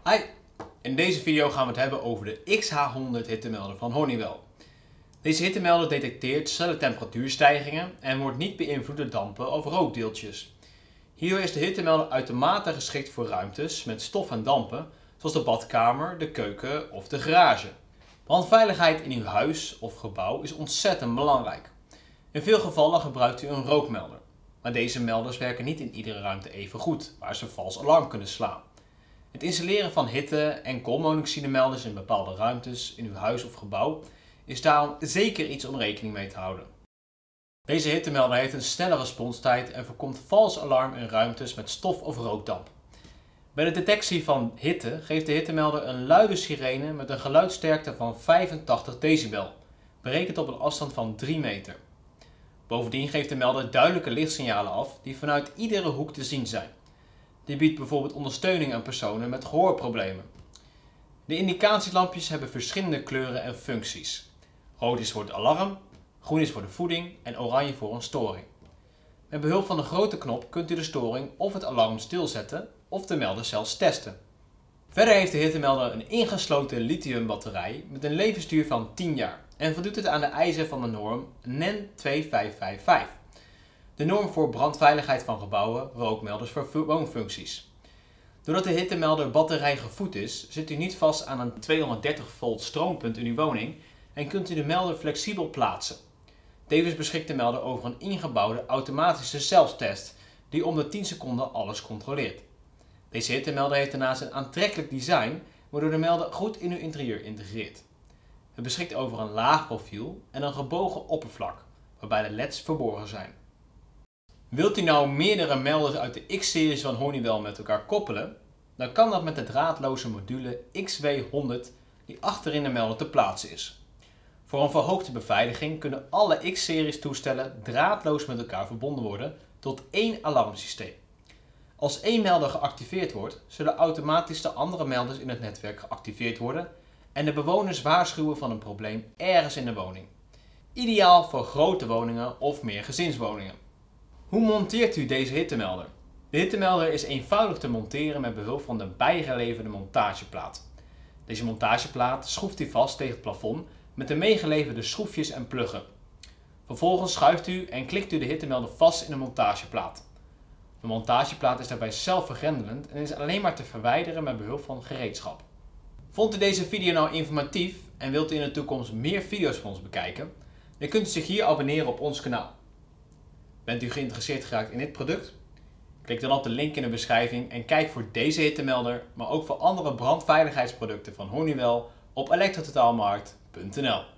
Hi, in deze video gaan we het hebben over de XH100 hittemelder van Honeywell. Deze hittemelder detecteert snelle temperatuurstijgingen en wordt niet beïnvloed door dampen of rookdeeltjes. Hierdoor is de hittemelder uitermate geschikt voor ruimtes met stof en dampen, zoals de badkamer, de keuken of de garage. Brandveiligheid in uw huis of gebouw is ontzettend belangrijk. In veel gevallen gebruikt u een rookmelder, maar deze melders werken niet in iedere ruimte even goed, waar ze vals alarm kunnen slaan. Het installeren van hitte- en koolmonoxidemelders in bepaalde ruimtes in uw huis of gebouw is daarom zeker iets om rekening mee te houden. Deze hittemelder heeft een snelle responstijd en voorkomt vals alarm in ruimtes met stof of rookdamp. Bij de detectie van hitte geeft de hittemelder een luide sirene met een geluidsterkte van 85 decibel, berekend op een afstand van 3 meter. Bovendien geeft de melder duidelijke lichtsignalen af die vanuit iedere hoek te zien zijn. Die biedt bijvoorbeeld ondersteuning aan personen met gehoorproblemen. De indicatielampjes hebben verschillende kleuren en functies. Rood is voor het alarm, groen is voor de voeding en oranje voor een storing. Met behulp van de grote knop kunt u de storing of het alarm stilzetten of de melder zelfs testen. Verder heeft de hittemelder een ingesloten lithium batterij met een levensduur van 10 jaar en voldoet het aan de eisen van de norm NEN 2555. De norm voor brandveiligheid van gebouwen, rookmelders voor woonfuncties. Doordat de hittemelder batterij gevoed is, zit u niet vast aan een 230 volt stroompunt in uw woning en kunt u de melder flexibel plaatsen. Tevens beschikt de melder over een ingebouwde automatische zelfstest die om de 10 seconden alles controleert. Deze hittemelder heeft daarnaast een aantrekkelijk design waardoor de melder goed in uw interieur integreert. Het beschikt over een laag profiel en een gebogen oppervlak, waarbij de leds verborgen zijn. Wilt u nou meerdere melders uit de X-series van Honeywell met elkaar koppelen? Dan kan dat met de draadloze module XW100 die achterin de melder te plaatsen is. Voor een verhoogde beveiliging kunnen alle X-series toestellen draadloos met elkaar verbonden worden tot één alarmsysteem. Als één melder geactiveerd wordt, zullen automatisch de andere melders in het netwerk geactiveerd worden en de bewoners waarschuwen van een probleem ergens in de woning. Ideaal voor grote woningen of meergezinswoningen. Hoe monteert u deze hittemelder? De hittemelder is eenvoudig te monteren met behulp van de bijgeleverde montageplaat. Deze montageplaat schroeft u vast tegen het plafond met de meegeleverde schroefjes en pluggen. Vervolgens schuift u en klikt u de hittemelder vast in de montageplaat. De montageplaat is daarbij zelfvergrendelend en is alleen maar te verwijderen met behulp van gereedschap. Vond u deze video nou informatief en wilt u in de toekomst meer video's van ons bekijken? Dan kunt u zich hier abonneren op ons kanaal. Bent u geïnteresseerd geraakt in dit product? Klik dan op de link in de beschrijving en kijk voor deze hittemelder, maar ook voor andere brandveiligheidsproducten van Honeywell op elektrototaalmarkt.nl.